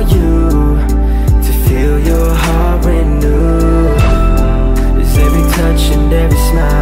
you, to feel your heart renew. There's every touch and every smile